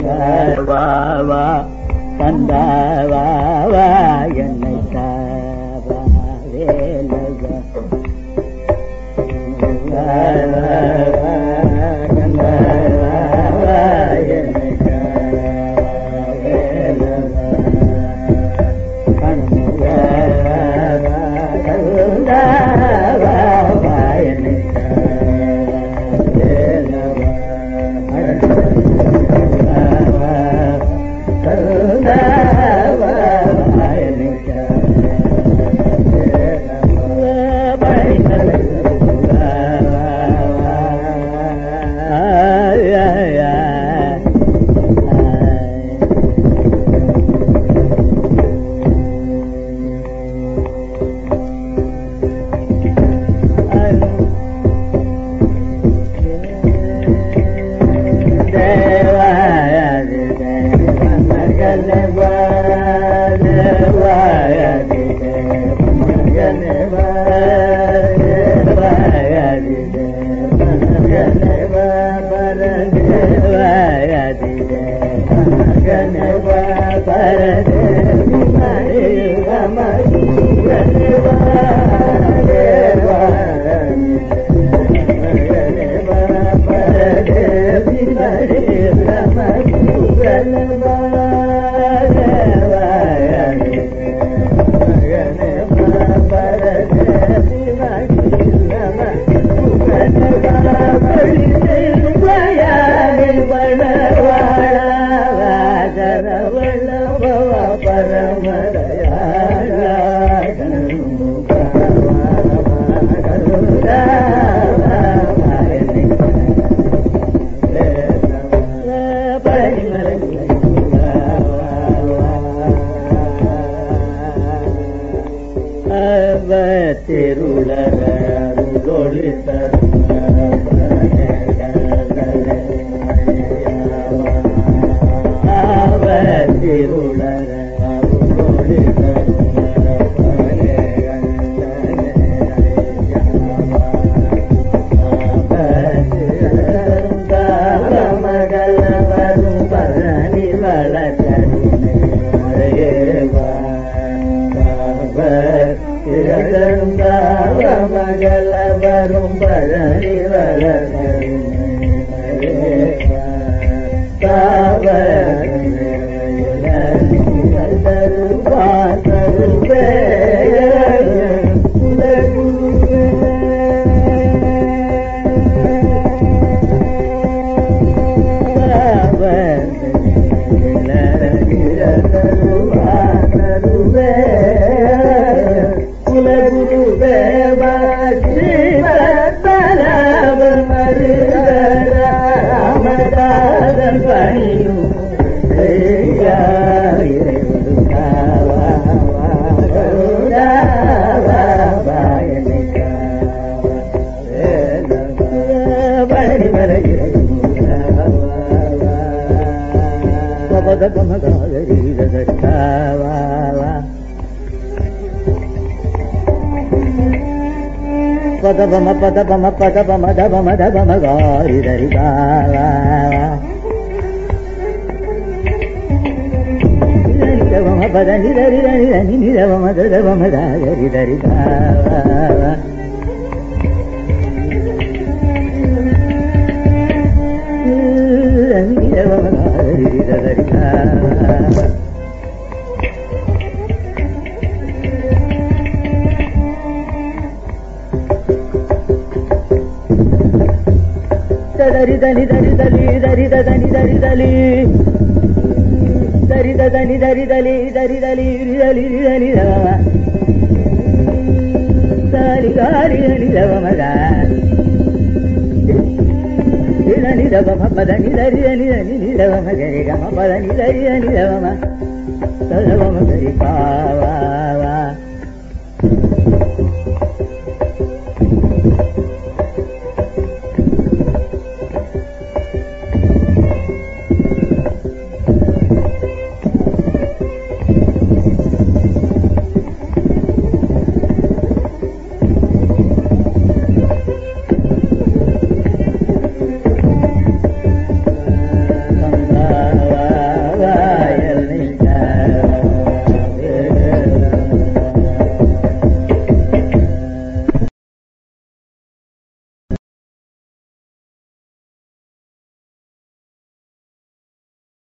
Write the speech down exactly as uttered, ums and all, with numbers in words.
வாவா கந்தாவா என்னை காவா வேலவா கந்தாவா என்னை காவா வேலவா கந்தாவா கந்தாவா என்னை Padabama padabama padabama dabama dabama gari dari bala. Dabama padani dari dari dari dabama dabama dari dari bala. Dabama gari dari bala. Dari dari dari dari dari dari dari dari dari dari dari dari dari dari dari dari lava dari dari dari lava maga dari lava maga dari dari dari dari lava maga dari lava dari dari dari lava maga dari lava maga